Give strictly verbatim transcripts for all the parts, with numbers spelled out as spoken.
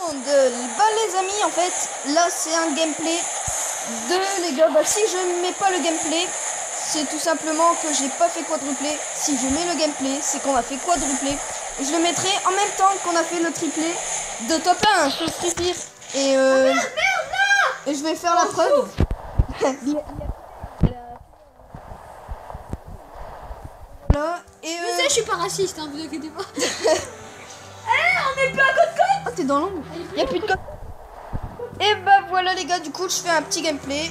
monde. Bah les amis, en fait, là c'est un gameplay de les gars. Bah si je mets pas le gameplay, c'est tout simplement que j'ai pas fait quadruplé. Si je mets le gameplay, c'est qu'on a fait quadruplé. Je le mettrai en même temps qu'on a fait le triplé de top un, sauf Free Fire. Et euh, oh merde, merde, là et je vais faire la preuve. Là, et euh... je sais, je suis pas raciste, hein, vous inquiétez pas. Eh, on est plus à côte-côte. Oh, t'es dans l'ombre. Il y a plus de côte. Et bah voilà les gars, du coup je fais un petit gameplay.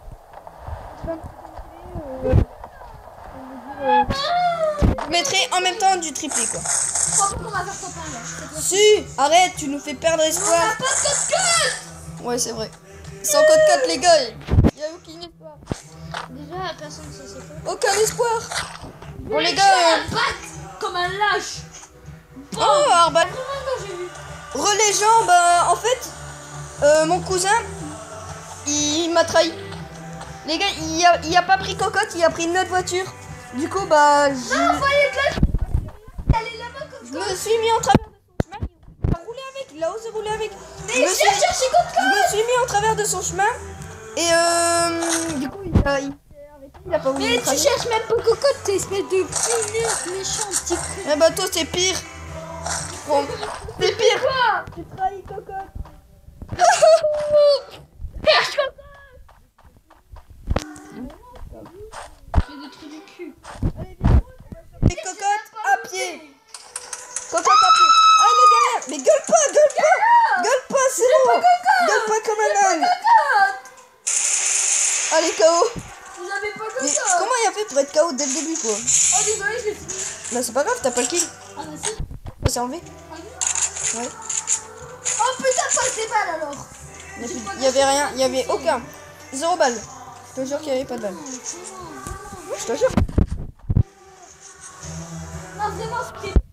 Je mettrai en même temps du triplé quoi. Je crois pas qu'on va faire top un là. Si, arrête, tu nous fais perdre espoir. On a pas de côte-côte. Ouais c'est vrai. Sans côte-côte les gars, il y a aucun espoir. Déjà, personne ne sait c'est quoi. Aucun espoir. Bon les gars. Euh... Euh... batte comme un lâche. Bon, oh Arbat. J'ai vu. Relais gens, bah en fait, euh, mon cousin, il, il m'a trahi. Les gars, il a, il a pas pris cocotte, il a pris une autre voiture. Du coup, bah, je... Non, voyez de la... Elle est là-bas, cocotte. Je me suis mis en travers de son chemin. Il a roulé avec, il a osé rouler avec. Mais je il me vient suis... chercher cocotte. Je me suis mis en travers de son chemin. Et euh... du coup, il a... Il... Il a pas voulu mais me tu cherches même pas cocotte, t'es espèce de petit méchant petit con. Eh bah toi c'est pire. Bon, c'est pire quoi. Tu trahis cocotte. Perche cocotte. J'ai des trucs de cul. Et cocotte à pied. Cocotte à pied. Ah elle est derrière. Mais gueule pas, gueule pas. Gueule pas, c'est bon. Gueule pas comme un âne. Allez K O. Vous avez pas de Mais ça. comment il a fait pour être K O dès le début quoi? Oh désolé, je l'ai fini. Bah c'est pas grave, t'as pas le kill. Ah bah si. Ça s'est enlevé. Ah oui. Ouais. Oh putain, pas ces balles alors. Il y avait rien, il y avait aucun. Zéro balle. Je te jure qu'il y avait pas de balle. Je te jure. Non vraiment ce qui est...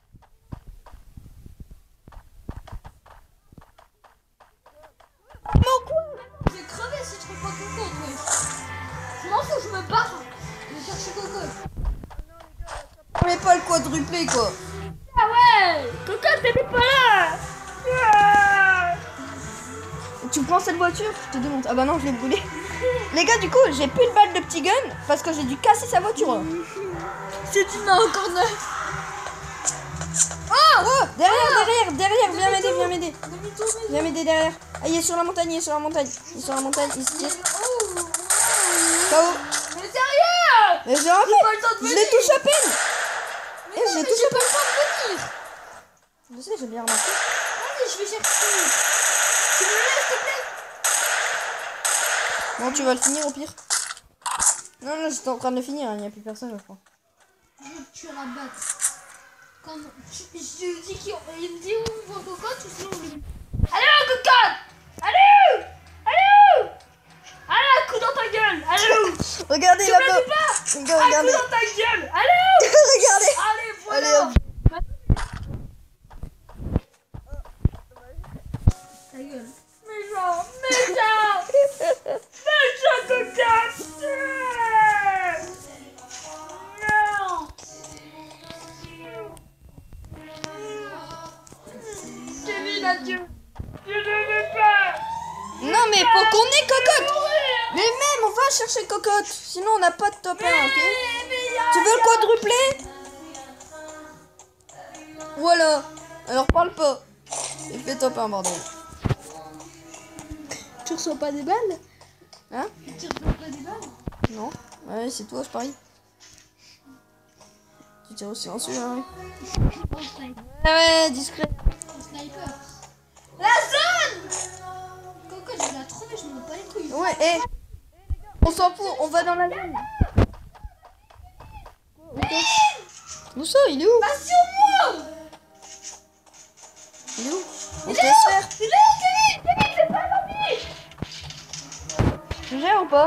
Non quoi? Je vais crever si je trouve pas cocotte, ouais. Je m'en fous, je me barre. Je vais chercher cocotte. Mais pas le quadruplé quoi. Ah ouais, cocotte, t'es pas là. Ah. Tu prends cette voiture, je te démonte. Ah bah non, je l'ai brûlée. Les gars, du coup, j'ai plus de balles de petit gun parce que j'ai dû casser sa voiture. C'est une main encore neuf. Oh, oh derrière, derrière, derrière, viens m'aider, viens m'aider. Viens m'aider derrière. Ah, il est sur la montagne, il est sur la montagne. Il est sur la montagne, il se tire. Oh. K O. Mais sérieux. Mais j'ai rappelé, je les touche à peine. Mais Eh, non, je les mais touche j'ai à pas le temps de venir. Je sais, j'ai bien remarqué. Vas-y, je vais chercher. Tu me laisses, s'il te plaît. Bon, tu vas le finir au pire. Non, non, j'étais en train de le finir, il n'y a plus personne, je crois. Je vais tuer la batte. Quand je, je dis qu'il me dit où vont cocotte ou sinon on lui... Allez, cocotte. Allez. Allez. Allez, un coup dans ta gueule. Allez. Regardez Tu là-bas. me dis pas. Les gars, Un coup regardez. dans ta gueule. Allez. Regardez. Allez, voilà. Allez, hop. Ta gueule. Méchant, méchant. Méchant cocotte. Non. Kevin, adieu. Je ne veux pas. Non, mais faut qu'on ait cocotte. Mais même, on va chercher cocotte. Sinon, on n'a pas de top un, ok? Tu veux le quadruplé? Voilà. Alors, parle pas. Et fais top un, bordel. Tu reçois pas des balles? Hein? Tu reçois pas des balles? Non. Ouais, c'est toi, je parie. Tu tires au silencieux, hein? Oh, sniper. Ouais, ouais, discret. Sniper. La zone! Coco, je vais la trouver, je me mets pas les couilles. Ouais, et on s'en fout, on va dans la zone. Où ça? Il est où? Pas sur moi! Il est où? On Il se est laisse où? faire. Il est où, Kevin? Kevin, c'est pas l'ennemi! Tu gères ou pas?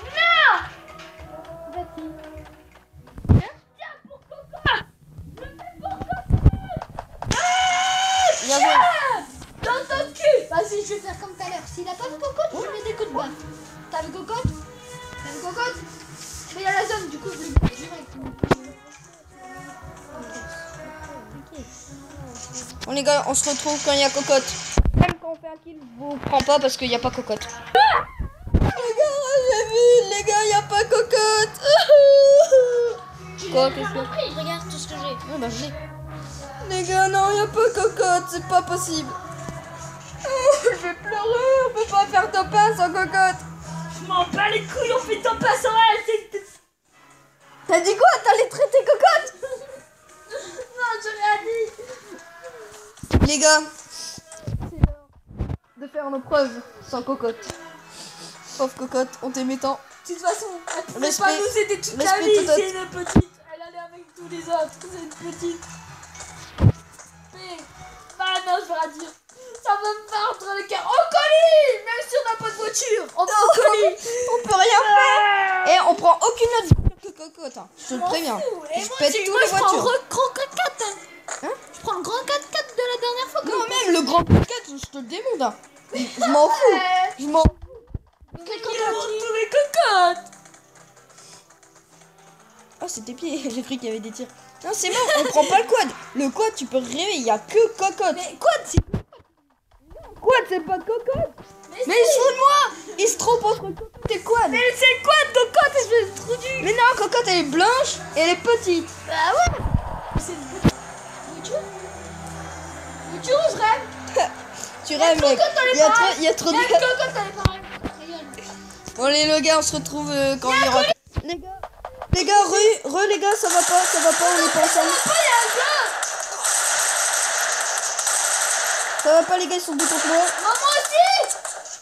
Non! Vas-y. Tiens, pour Coco! Je le fais pour Coco! Ah! Bien Tiens! Dans ton cul! Vas-y, je vais faire comme tout à l'heure. S'il a pas de cocotte, je mets des coups de baffe. T'as vu cocotte? T'as vu cocotte? Mais il y a la zone, du coup, je le bats direct. Bon les gars, on se retrouve quand il y a cocotte. Même quand on fait un kill, je vous prends pas parce qu'il n'y a pas cocotte. Les gars, j'ai vu, les gars, il n'y a pas cocotte. Quoi, qu'est-ce que... Regarde tout ce que j'ai. Ah bah je l'ai. Les gars, non, il n'y a pas cocotte, c'est pas possible. Oh, je vais pleurer, on peut pas faire top un sans cocotte. Je m'en bats les couilles, on fait top un sans elle. T'as dit quoi? T'allais traiter cocotte? Non, je l'ai dit. Les gars, c'est l'heure de faire nos preuves sans cocotte. Pauvre cocotte, on t'aimait tant. De toute façon, elle pouvait Respect. pas nous aider toute la Respect vie. total. C'est une petite. Elle allait avec tous les autres. C'est une petite. Mais. Ah non, je vais rien dire. Ça va me faire le cœur. Oh, colis! Même si on n'a pas de voiture, on va au colis. On peut rien faire. Et on prend aucune autre voiture que cocotte. Hein. Je te le préviens. Et Je moi, pète tu- toutes moi, les je prends voitures. le grand quatre-quatre. Hein. Hein? Je prends le grand quatre-quatre de la dernière fois. Non, même le grand cocotte, je te le démonte. Hein. Je m'en fous. Je m'en fous. Quel cocotte? Tous les cocottes. Oh, c'est tes pieds. J'ai cru qu'il y avait des tirs. Non, c'est mort. On prend pas le quad. Le quad, tu peux rêver. Il y a que cocotte. Mais quoi? C'est Quad, c'est pas cocotte. Mais, Mais il se fout de moi. Il se trompe entre cocotte et quad. Mais c'est quoi cocotte? Je vais trop du. Mais non, cocotte, elle est blanche et elle est petite. Bah ouais. C'est une petite voiture. Voiture ou je rêve? Tu rêves, mec. cocotte dans les Il y a trop, pareils. il y a trop Il y a une de... cocotte, elle est pareille. Regarde. Bon, les, les gars, on se retrouve euh, quand il y aura... Les gars, les gars, re, re, les gars, ça va pas, ça va pas, on est pas ensemble. Oh, il y a un gars. Ça va pas, les gars, ils sont deux contre moi. Maman aussi.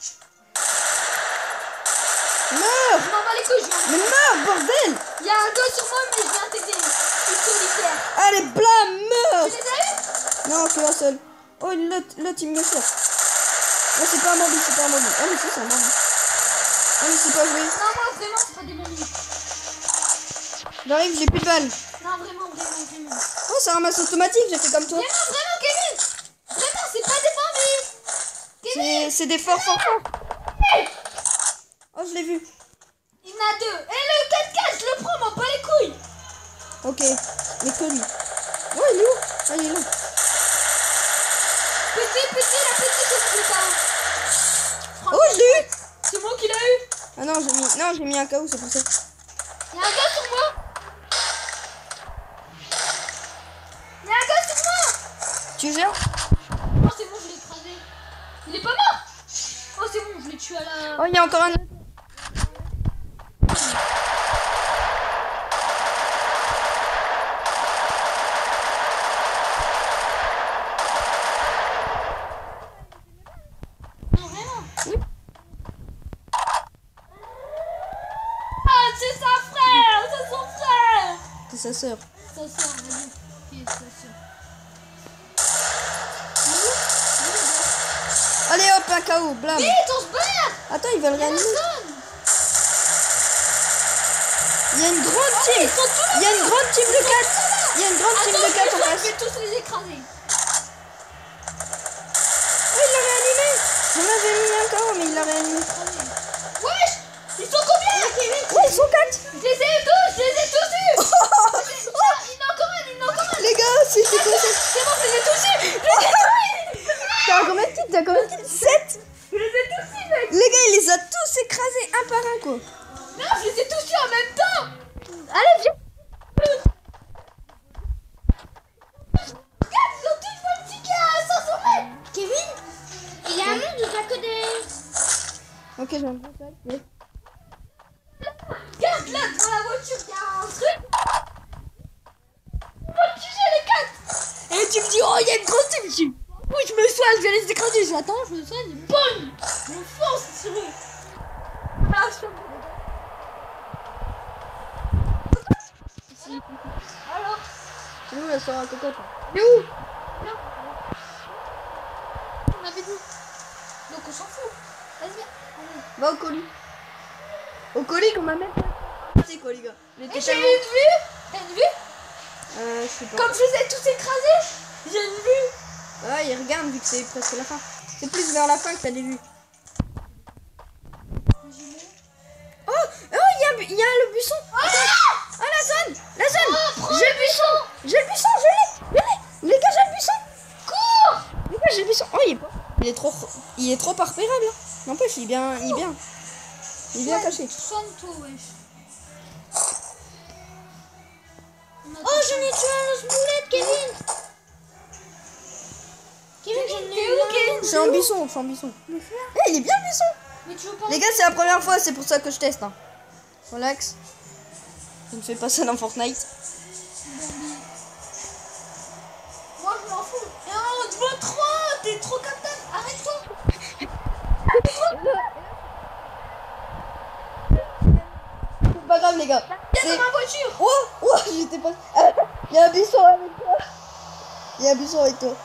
Meurs. Je m'en bats les couilles, je viens. Mais meurs, bordel. Il y a un gars sur moi, mais je viens t'aider. Je suis solitaire. Allez, blam, meurs. Tu les as eu? Non, que un seul. Oh, l'autre, l'autre, il me sort. Non, c'est pas un mobile, c'est pas un mobile. Ah, mais si, c'est un mobile. Ah, mais c'est pas joué. Non, moi, vraiment, c'est pas des bambis. J'arrive, j'ai plus de balles. Non, vraiment, vraiment, vraiment. Oh, c'est un ramasse automatique, j'ai fait comme toi. Vraiment, vraiment, Kevin. Vraiment, c'est pas des bambis. Kevin. C'est, c'est des forts, forts, forts. Oh, je l'ai vu. Il y en a deux. Et le quatre-quatre, je le prends, m'en bats les couilles. Ok, mais que lui. Oh, il est où? Ah, il est là. Petit, petit, la petite, c'est plus tard. Oh, je l'ai eu. C'est moi qui l'ai eu. Ah non, j'ai mis, non, j'ai mis un K O, c'est pour ça. Il y a un gars sur moi. Il y a un gars sur moi. Tu gères? Oh, c'est bon, je l'ai écrasé. Il est pas mort. Oh, c'est bon, je l'ai tué à la... Oh, il y a encore un autre. Non, vraiment. Oui. Ah, c'est sa frère. C'est son frère. C'est sa sœur. Sa soeur, vas-y. Qui est sa soeur? Allez hop, un K O, blam. Vite, on se barre. Attends, ils veulent Il y a réanimer. personne. Il y a une grande team. Ils sont tous là. Il y a une grande team de quatre. Il y a une grande team Attends, de quatre en je face. vais tous les écraser. Oh, il l'a réanimé. J'en avais mis un K O, mais il l'a réanimé. Wesh. Ils sont combien, Kevin? Ouais, ils sont quatre. Je les ai eu tous. Je les ai tous eus. Il y en a encore un. Il y en a encore un. Les gars, c'est c'est quoi ça? C'est bon, je les ai tous eus. Je les ai tous eus. T'as combien de kills? T'as combien de kills? sept. Je les ai tous eus, mec. Les gars, il les a tous écrasés un par un, quoi. Non, je les ai tous eus en même temps. Allez, viens. Regarde, ils ont tous voltiqué à cinq cents mètres. Kevin, il y a un monde où t'as que des... Ok, j'ai un bon sac. Yes. Regarde, là, dans la voiture, il y a un truc. On va tuer les quatre. Et tu me dis, oh, il y a une grosse team. Je dis, oui, je me soigne, je vais les écraser. Je dis, attends, je me soigne. Boum. Je me fonce sur eux. Ah, je suis... Alors, C'est où la soeur à cocotte? mais où? Là. On avait dit. Donc on s'en fout. Vas-y, viens. Allez. Va au colis. Au colis qu'on m'a même pas. C'est quoi, les gars? Il était Et j'ai eu tellement- une vue. T'as une vue? Euh, je sais pas. Comme je les ai tous écrasés, j'ai une vue. Ah, il regarde vu que c'est presque la fin. C'est plus vers la fin que t'as des vues. Oh, oh, il y a, il y a le buisson. Ah, Ah, la zone, la zone. oh, prends J'ai le buisson, j'ai le buisson, je l'ai, je l'ai. Les gars, j'ai le buisson. Cours. Les gars, j'ai le buisson. Oh, il est pas. Il est trop, il est trop pas repérable. Hein. N'empêche, il est bien, il est bien. Il est bien caché. Soigne-toi, wesh. Oh, j'en ai tué un os-boulette, Kevin. Kevin, j'en ai eu un. C'est un buisson, c'est un buisson. Eh, il est bien le buisson. Mais tu veux pas. Les gars, c'est la première fois, c'est pour ça que je teste. Hein. Relax. Je ne fais pas ça dans Fortnite. Moi, je m'en fous. Et un deux trois, t'es trop capable. Arrête-toi. C'est pas grave, les gars. Viens dans ma voiture. Oh, oh, j'étais pas. Ah, il y a un buisson avec toi. Il y a un buisson avec toi.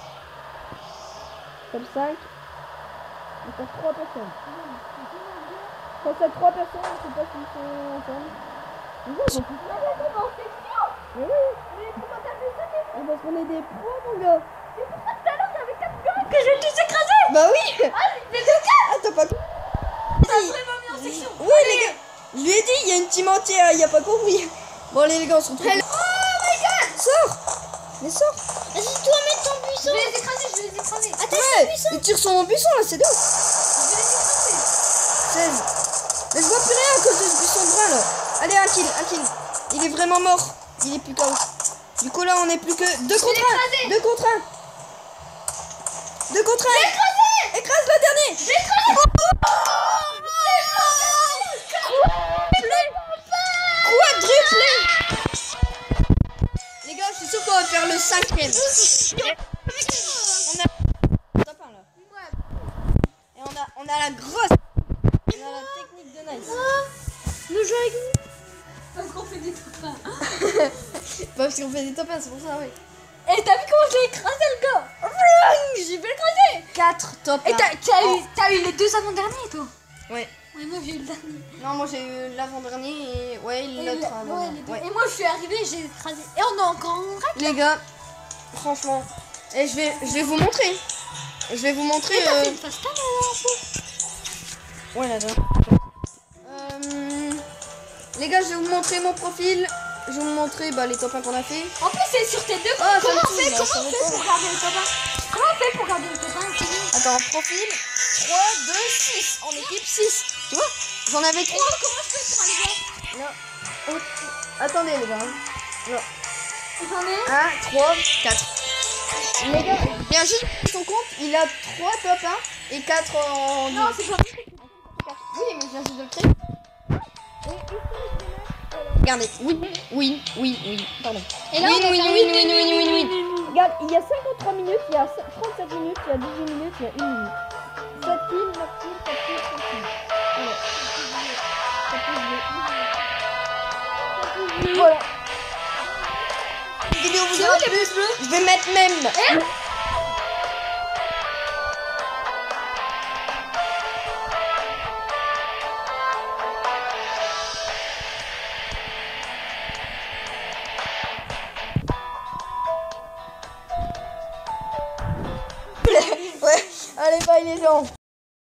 Comme cinq. Il faut trois personnes. Quand c'est trois personnes, je sais pas s'ils sont ensemble. Mais non, ils sont tous là. Mais oui. Mais pourquoi t'as fait ça, Kevin? Mais parce qu'on est des pros, mon gars. C'est pour ça que tout à l'heure, il y avait quatre gars que j'ai tous écrasés. Bah oui. Ah, mais deux gars. Ah, t'as pas compris. T'as vraiment mis en section. Oui, les gars. Je lui ai dit, il y a une team entière, il a pas compris. Bon, les gars, on se retrouve. Oh my god. Sors. Mais sors. Vas-y, toi, mets ton Je buisson. vais les écraser, je vais les écraser. Attends, Ouais, il tire sur mon buisson, là, c'est deux. Je vais les écraser. seize. Mais je vois plus rien à cause de ce buisson brun, là. Allez, un kill, un kill. Il est vraiment mort. Il est plus K O. Du coup, là, on est plus que deux contre un. deux contre un. deux contre un. Écrasé. Écrase le dernier. J'ai écrasé. Quadruplé. Les gars, je suis sûr qu'on va faire le cinquième. On a top un, là. Et on a, on a la grosse. On a la technique de nice. Le jeu avec nous. Parce qu'on fait des top un. Parce qu'on fait des top un, c'est pour ça, oui. Et t'as vu comment je l'ai écrasé, le gars? J'ai fait écraser. quatre top un. Et t'as t'as eu, t'as eu les deux avant-derniers, toi? Ouais. Ouais, moi j'ai eu le dernier. Non, moi j'ai eu l'avant-dernier et ouais, Et, l'autre le- avant. ouais, les deux. Ouais. Et moi je suis arrivée et j'ai écrasé. Et on a encore un règle. Les gars, franchement, et je vais, je vais vous montrer. Je vais vous montrer. Et t'as euh, fait une face cam Ouais, là euh... Les gars, je vais vous montrer mon profil. Je vais vous montrer bah, les top un qu'on a fait. En plus, c'est sur tes deux. Ah, ça me comment on saoule, fait, là, comment ça on va fait pas. pour regarder le top un? Comment on fait pour regarder le top un, Kevin? Attends, profil trois, deux, six. En équipe six. Tu vois? J'en avais Et trois. moi, comment je fais pour aller voir? Là. Oh. Attendez, les gars. Là. J'en ai un. un, trois, quatre. Les gars, il y a juste son compte. Il a trois top un et quatre en. Non, c'est pas Oui, mais je viens juste de le créer. Regardez, oui, oui, oui, oui, pardon. Et là, Win, on a win, fait win, un win, win, win, win. win. Regarde, il y a cinquante-trois minutes, il y a trente-sept minutes, il y a dix-huit minutes, il y a une minute. sept kills, neuf kills, sept kills, cinq kills. Voilà. Voilà. La vidéo vous aura plu. Je vais mettre même. Ouais, allez, bye les gens.